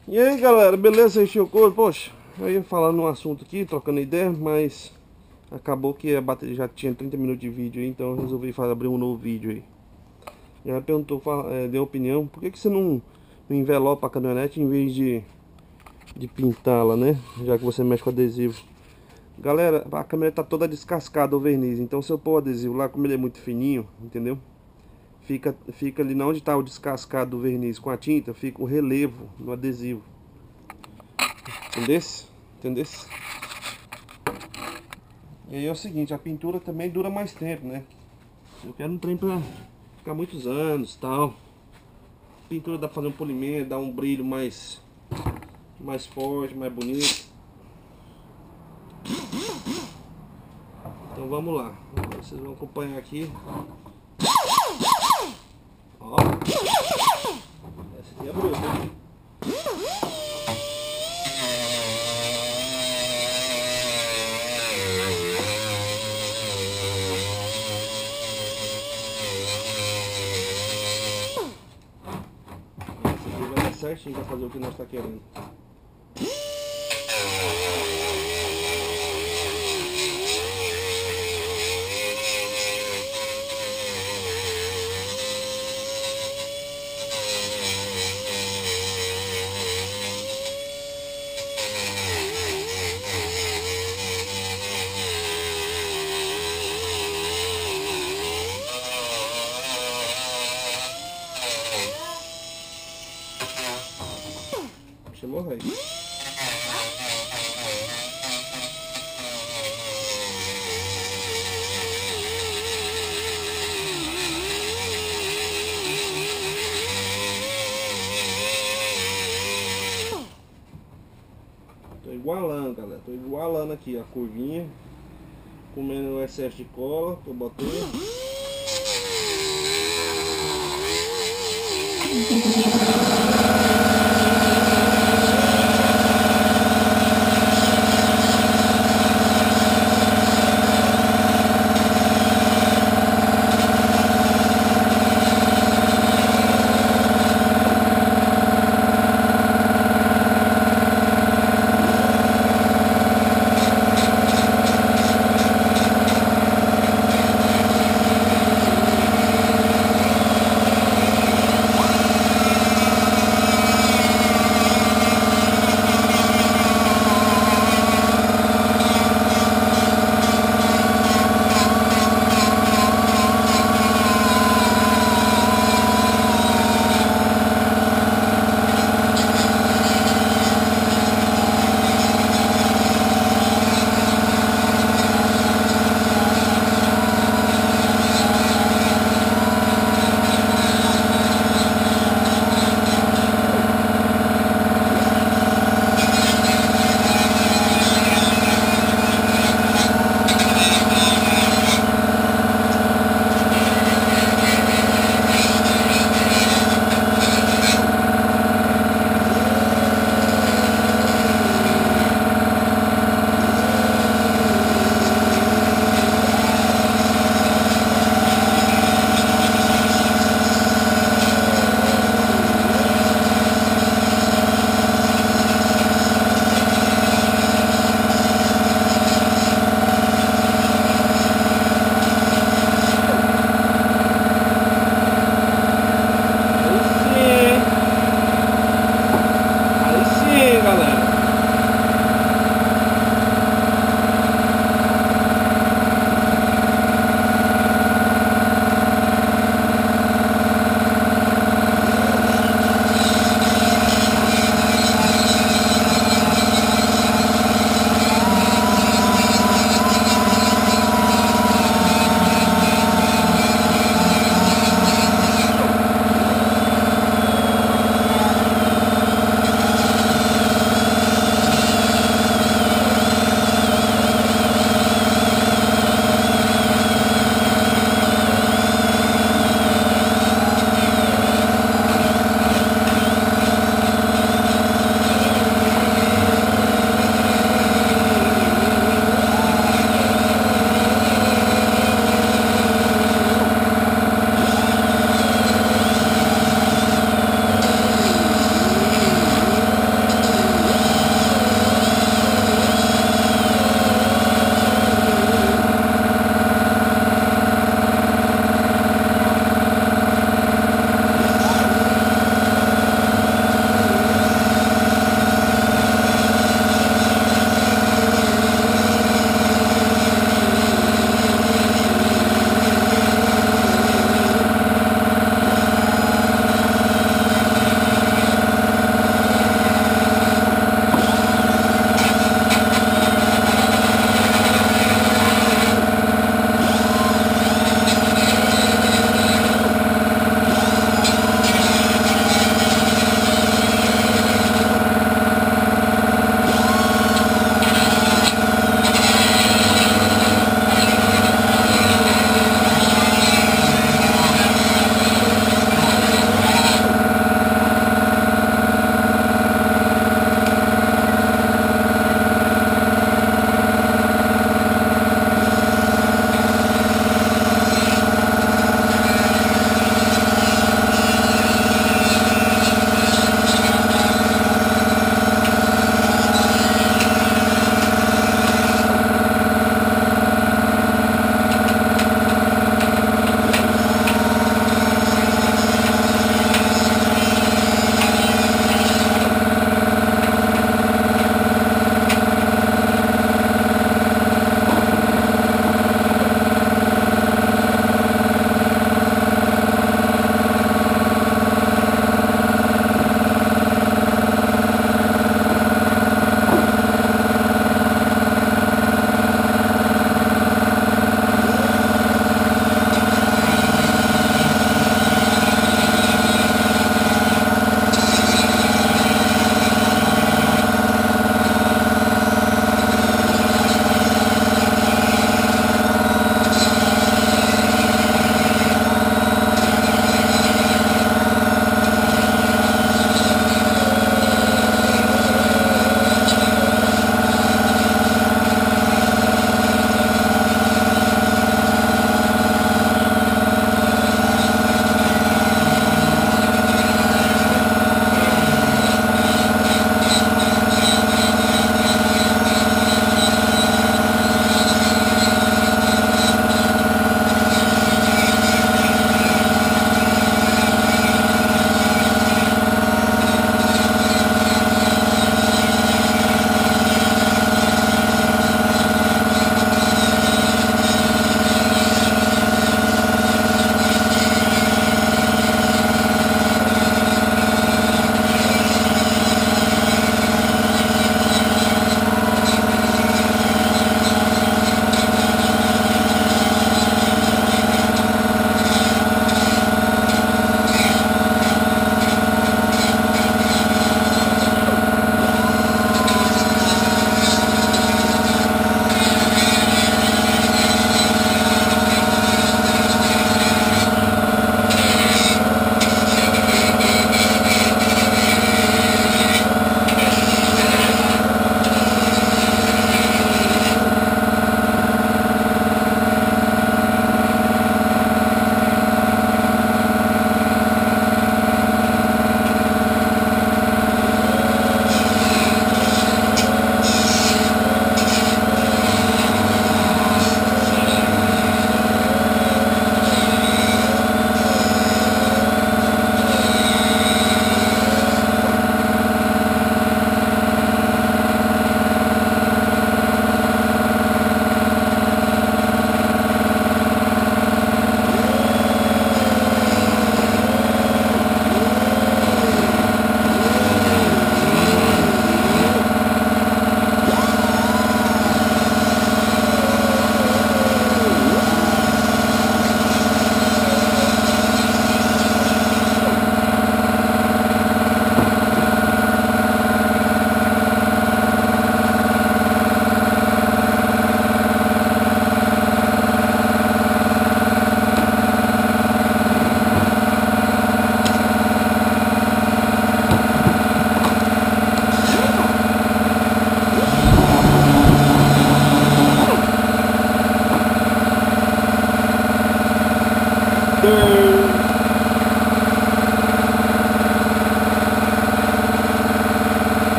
E aí galera, beleza? Encheu o couro? Poxa, eu ia falar num assunto aqui, trocando ideia, mas acabou que a bateria já tinha 30 minutos de vídeo aí, então eu resolvi abrir um novo vídeo aí. Já perguntou, deu opinião, por que você não envelopa a caminhonete em vez de pintá-la, né? Já que você mexe com adesivo. Galera, a caminhonete tá toda descascada o verniz, então se eu pôr o adesivo lá, como ele é muito fininho, entendeu? Fica ali, não onde está o descascado do verniz com a tinta, fica o relevo no adesivo. Entendesse? Entendesse? E aí é o seguinte, a pintura também dura mais tempo, né? Eu quero um trem pra ficar muitos anos, tal. Pintura dá pra fazer um polimento, dá um brilho mais forte, mais bonito. Então vamos lá. Vocês vão acompanhar aqui. Ó. Essa aqui é bruta. Certinho para fazer o que nós está querendo. Chamou, velho. Tô igualando, galera. Tô igualando aqui a curvinha. Comendo o excesso de cola. Tô botando.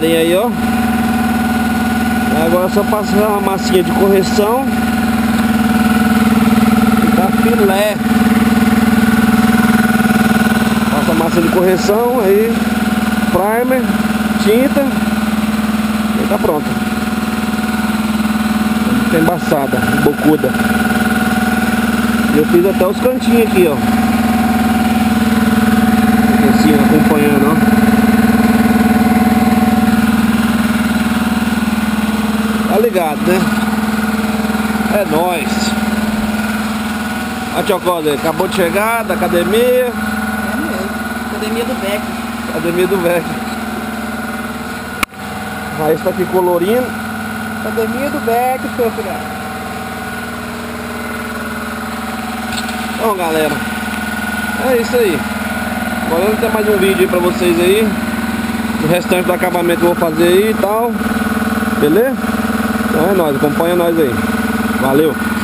farinha aí, ó. Agora é só passar uma massinha de correção e dá filé. Passa a massa de correção, aí primer, tinta e tá pronta. Tá embaçada, bocuda. E eu fiz até os cantinhos aqui, ó. Assim, acompanhando, ó. Tá ligado, né? É nóis. A Tio Coda acabou de chegar da academia. É mesmo. Academia do Beck. Academia do Beck. Raiz tá aqui colorindo. Academia do Beck, seu filho. Bom, galera, é isso aí. Agora eu vou ter mais um vídeo aí pra vocês aí. O restante do acabamento que eu vou fazer aí e tal. Beleza? Então é nóis, acompanha nós aí. Valeu!